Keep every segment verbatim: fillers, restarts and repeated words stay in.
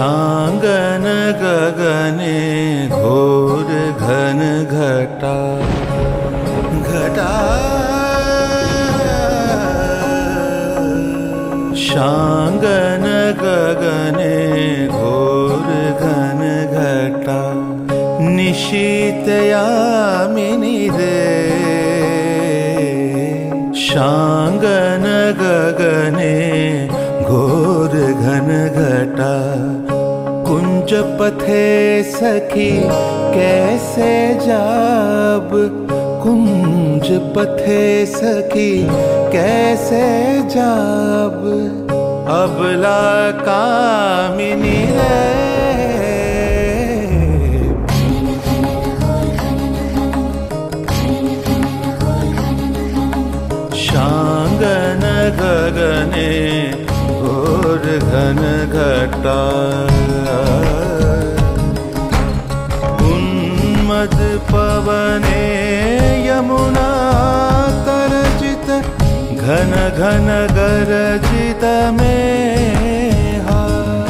शांगन गगने घोर घन घटा घटा शांगन गगने घोर घन घटा निशीतयामिनी रे शांगन गगने घोर घन घटा कुंज पथे सखी कैसे जाब कुंज पथे सखी कैसे जाब अबला कामिनी रे शांगन गगने घोर घन घटा उन्मद पवने यमुना तरजित घन घन गरजित मेहा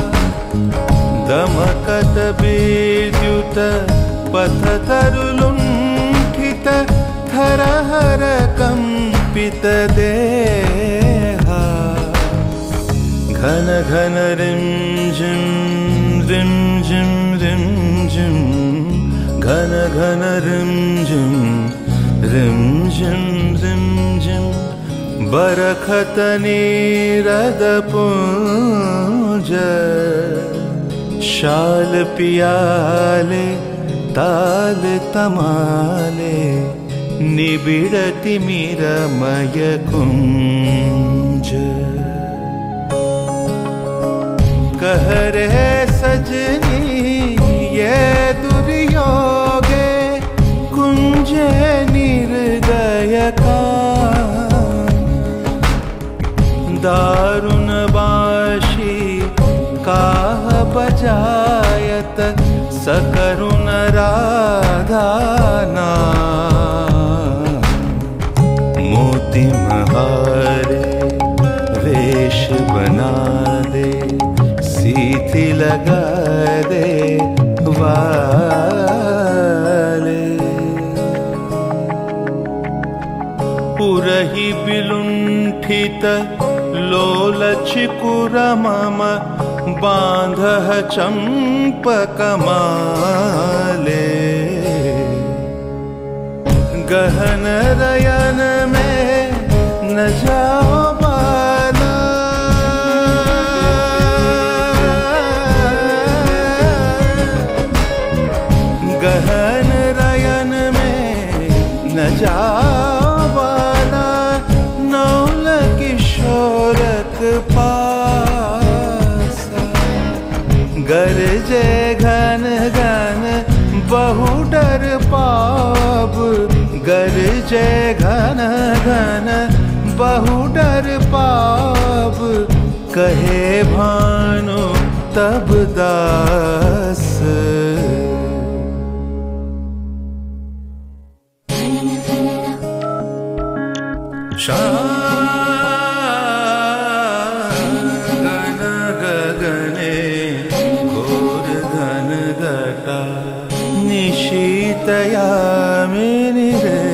दमकत विद्युत पथ तरुलुंठित थरहर कंपित देहा घन घन रिम झिम रिम झिम रिम झिम घन घन रिम झिम रिम झिम रिम झिम बरखत नीरद पुंज शाल पियाले ताल तमाले निबिड़ति मीरमय कुंज कह रहे सजनी ये दुर्योगे कुंज निर्दय का दारुण बाशी काह बजायत सकरुण राधाना मोती महारे वेश बना दे सीथी लगा दे वाले पुरही बिलुंठित लोलच कुरमम बांधह चंपक माले गहन रयन में न जाओ बाला गहन रयन में न जाओ बाला नौल किशोरक पासा गरजे घन घन बहु डर पाप गरजे घन घन बहु डर पाप कहे भानु तब दास शांगन गगने घोर घन घटा निशीतयामिनी रे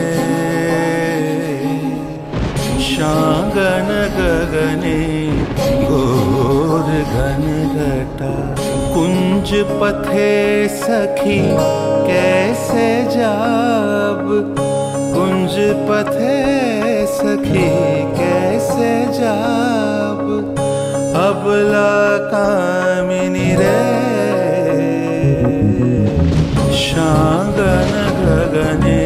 शांगन गगने घोर घन घटा कुंज पथे सखी कैसे जाब कुंज पथे सखी कैसे जाब अबला कामिनी रे शांगन गगने